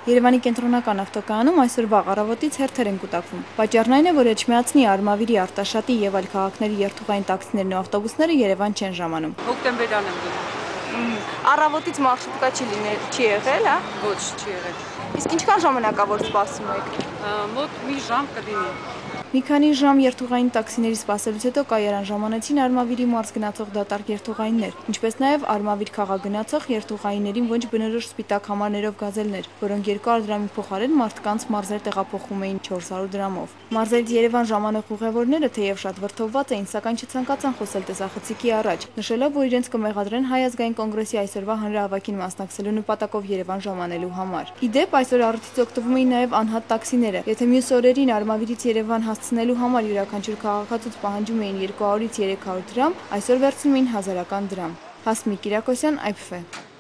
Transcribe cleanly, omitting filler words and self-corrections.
Երևանի կենտրոնական ավտոկայանում այսօր վաղ առավոտից հերթեր են կուտակվում։ Պատճառն այն է, որ Էջմիածնի, Արմավիրի, Արտաշատի եւ այլ քաղաքների երթուղային տաքսիներն ու ավտոբուսները Երևան չեն ժամանում։ Հոկտեմբերյան եմ գնում։ Առավոտից մարշրուտկա չի եղել, հա? Ոչ, չի եղել։ Իսկ ինչքան ժամանակավոր սպասում եք։ Մոտ մի ժամ կդինի։ Մի քանի ժամ երթուղային տաքսիների սպասելուց հետո կայարան ժամանեցին Արմավիրի մարզ գնացող դատարկ երթուղայիններ, ինչպես նաև Արմավիր քաղաք գնացող երթուղայիներին ոչ բնորոշ սպիտակ համարներով գազելներ, որոնք 200 դրամի փոխարեն մարդկանց մարզեր տեղափոխում էին 400 դրամով։ Մարզերից Երևան ժամանող ուղևորները թեև շատ վրդովված էին, սակայն չցանկացան խոսել տեսախցիկի առաջ, նշելով, որ իրենց կմեղադրեն Հայ ազգային կոնգրեսի այսօրվա հանրահավաքին մասնակցելու նպատակով Երևան ժամանելու համար։ Ի դեպ, այսօր առիթից օգտվում էին նաև անհատ տաքսիները, եթե մյուս օրերին Արմավիրից Երևան հասցնելու համար յուրաքանչյուր քաղաքացուց պահանջում էին 200-ից 300 դրամ, այսօր վերցնում էին 1000 դրամ։ Հասմիկ Կիրակոսյան, IPF